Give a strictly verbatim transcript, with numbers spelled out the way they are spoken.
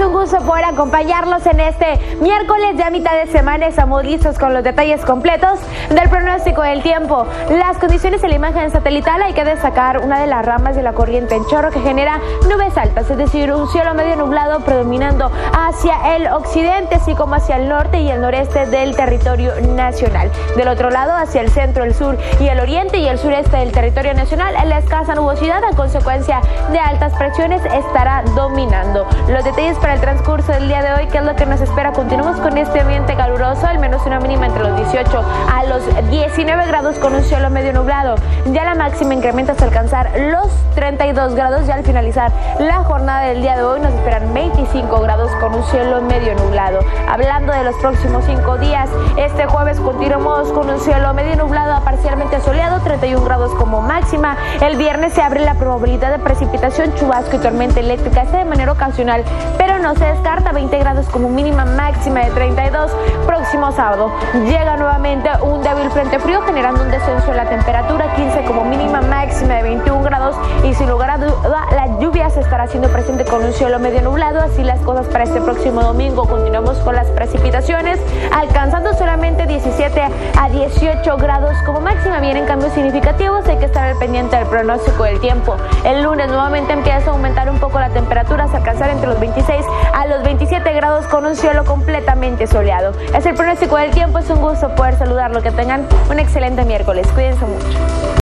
un gusto poder acompañarlos en este miércoles ya mitad de semana. Estamos listos con los detalles completos del pronóstico del tiempo. Las condiciones en la imagen satelital, hay que destacar una de las ramas de la corriente en chorro que genera nubes altas, es decir, un cielo medio nublado predominando hacia el occidente, así como hacia el norte y el noreste del territorio nacional. Del otro lado, hacia el centro, el sur y el oriente y el sureste del territorio nacional, la escasa nubosidad a consecuencia de altas presiones estará dominando. Los detalles para el transcurso del día de hoy, ¿qué es lo que nos espera? Continuamos con este ambiente caluroso, al menos una mínima entre los dieciocho a los diecinueve grados con un cielo medio nublado. Ya la máxima incrementa hasta alcanzar los treinta y dos grados. Ya al finalizar la jornada del día de hoy nos esperan veinticinco grados con un cielo medio nublado. Hablando de los próximos cinco días, este jueves continuamos con un cielo medio nublado a parcialmente soleado, treinta y un grados como máxima. El viernes se abre la probabilidad de precipitación, chubasco y tormenta eléctrica, este de manera ocasional, pero no se descarta. Veinte grados como mínima, máxima de treinta y dos. Próximo sábado llega nuevamente un débil frente frío generando un descenso en la temperatura, quince como mínima, máxima de veintiún grados, y sin lugar a duda la lluvia se estará haciendo presente con un cielo medio nublado. Así las cosas para este próximo domingo. Continuamos con las precipitaciones alcanzando solamente diecisiete a dieciocho grados como máxima. Vienen cambios significativos, hay que estar al pendiente del pronóstico del tiempo. El lunes nuevamente empieza a aumentar un poco la temperatura hasta alcanzar entre los veintiséis a los veintisiete grados con un cielo completamente soleado. Es el pronóstico del tiempo, es un gusto poder saludarlo. Que tengan un excelente miércoles, cuídense mucho.